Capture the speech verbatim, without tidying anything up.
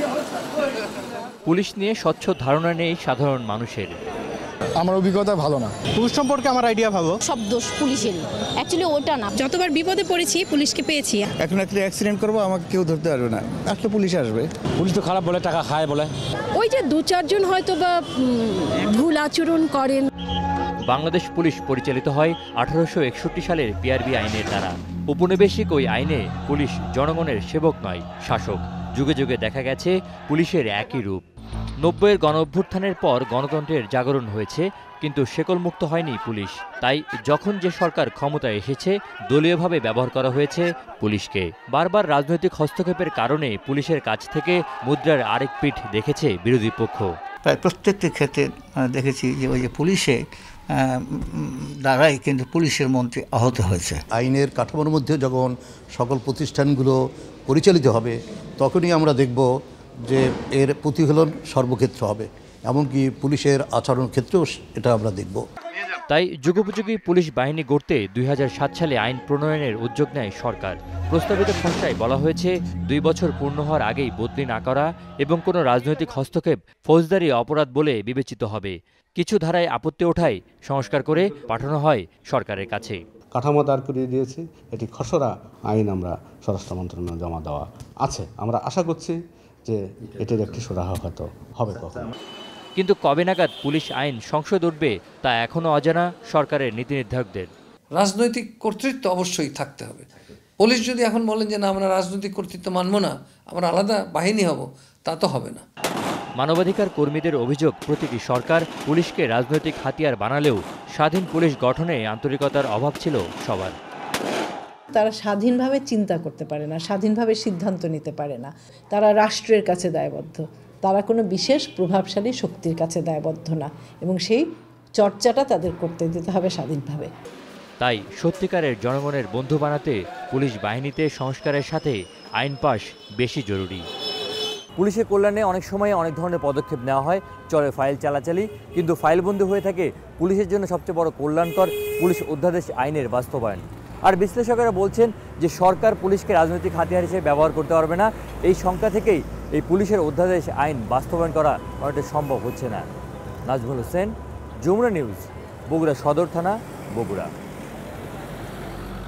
Police নিয়ে স্বচ্ছ ধারণা নেই সাধারণ মানুষের। আমার অভিজ্ঞতা ভালো না, পুলিশ সম্পর্কে আমার আইডিয়া ভালো। সব দোষ পুলিশেরই, অ্যাকচুয়ালি ওটা না। যতবার বিপদে পড়েছি পুলিশকে পেয়েছি। এখন একটা অ্যাক্সিডেন্ট করবো আমাকে কেউ ধরতে পারবে না, আসলে পুলিশ আসবে। পুলিশ তো খারাপ বলে, টাকা খায় বলে। ওই যে দু চারজন হয়তো বা ভুল আচরণ করেন। বাংলাদেশ পুলিশ পরিচালিত হয় আঠারোশো একষট্টি সালের পিআরবি আইনের দ্বারা। উপনিবেশিক ওই আইনে পুলিশ জনগণের সেবক নয়, শাসক। যুগে যুগে দেখা গেছে পুলিশের একই রূপ। নব্বইয়ের গণ অভ্যুত্থানের পর গণতন্ত্রের জাগরণ হয়েছে, কিন্তু শেকলমুক্ত হয়নি পুলিশ। তাই যখন যে সরকার ক্ষমতায় এসেছে, দলীয়ভাবে ব্যবহার করা হয়েছে পুলিশকে। বারবার রাজনৈতিক হস্তক্ষেপের কারণে পুলিশের কাছ থেকে মুদ্রার আরেক পিঠ দেখেছে বিরোধী পক্ষ। প্রায় প্রত্যেকটি ক্ষেত্রে দেখেছি যে ওই যে পুলিশে দ্বারাই কিন্তু পুলিশের মন্ত্রী আহত হয়েছে। আইনের কাঠামোর মধ্যে যখন সকল প্রতিষ্ঠানগুলো পরিচালিত হবে, তখনই আমরা দেখব যে এর প্রতিফলন সর্বক্ষেত্রে হবে, এমনকি পুলিশের আচরণ ক্ষেত্রেও এটা আমরা দেখব। তাই যুগোপযোগী পুলিশ বাহিনী গড়তে দুই হাজার সাত সালে আইন প্রণয়নের উদ্যোগ নেয় সরকার। প্রস্তাবিত খসড়ায় বলা হয়েছে, দুই বছর পূর্ণ হওয়ার আগেই বদলি না করা এবং কোনো রাজনৈতিক হস্তক্ষেপ ফৌজদারি অপরাধ বলে বিবেচিত হবে। কিছু ধারায় আপত্তি ওঠায় সংস্কার করে পাঠানো হয় সরকারের কাছে। কাঠামো দাঁড় করিয়ে দিয়েছি, এটি খসড়া আইন আমরা স্বরাষ্ট্র মন্ত্রণালয়ে জমা দেওয়া আছে। আমরা আশা করছি যে এটির একটি সুরাহা হয়তো হবে কখন। কিন্তু কবে নাগাদ পুলিশ আইন সংসদ উঠবে তা এখনও অজানা সরকারের নীতি নির্ধারকদের। রাজনৈতিক কর্তৃত্ব অবশ্যই থাকতে হবে। পুলিশ যদি এখন বলেন যে না, আমরা রাজনৈতিক কর্তৃত্ব মানব না, আমরা আলাদা বাহিনী হব, তা তো হবে না। মানবাধিকার কর্মীদের অভিযোগ, প্রতিটি সরকার পুলিশকে রাজনৈতিক হাতিয়ার বানালেও স্বাধীন পুলিশ গঠনে আন্তরিকতার অভাব ছিল সবার। তারা স্বাধীনভাবে চিন্তা করতে পারে না, স্বাধীনভাবে সিদ্ধান্ত নিতে পারে না। তারা রাষ্ট্রের কাছে দায়বদ্ধ, তারা কোনো বিশেষ প্রভাবশালী শক্তির কাছে দায়বদ্ধ না, এবং সেই চর্চাটা তাদের করতে দিতে হবে স্বাধীনভাবে। তাই সত্যিকারের জনগণের বন্ধু বানাতে পুলিশ বাহিনীতে সংস্কারের সাথে আইন পাশ বেশি জরুরি। পুলিশের কল্যাণে অনেক সময় অনেক ধরনের পদক্ষেপ নেওয়া হয়, চলে ফাইল চালাচালি, কিন্তু ফাইলবন্দি হয়ে থাকে পুলিশের জন্য সবচেয়ে বড় কল্যাণকর পুলিশ অধ্যাদেশ আইনের বাস্তবায়ন। আর বিশ্লেষকেরা বলছেন যে সরকার পুলিশকে রাজনৈতিক হাতিয়ার হিসেবে ব্যবহার করতে পারবে না। এই শঙ্কা থেকেই এই পুলিশের অধ্যাদেশ আইন বাস্তবায়ন করা অনেকটা সম্ভব হচ্ছে না। নাজমুল হোসেন, যমুনা নিউজ, বগুড়া সদর থানা, বগুড়া।